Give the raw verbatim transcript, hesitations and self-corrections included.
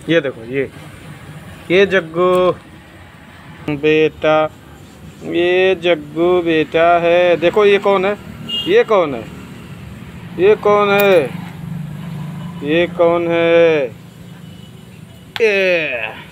ये देखो ये ये जग्गू बेटा, ये जग्गू बेटा है। देखो ये कौन है, ये कौन है, ये कौन है, ये कौन है, ये